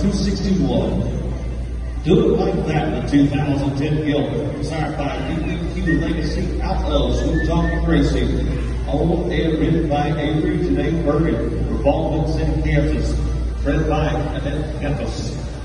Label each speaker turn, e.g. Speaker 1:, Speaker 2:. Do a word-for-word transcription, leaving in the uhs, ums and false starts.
Speaker 1: two sixty-one. Do It Like That, the two thousand ten Gilbert, designed by U E Q Legacy out of Sweet Talk Racing. Owned and written by Avery Janae Bergen for Baldwin City, Kansas. Bred by Annette Memphis.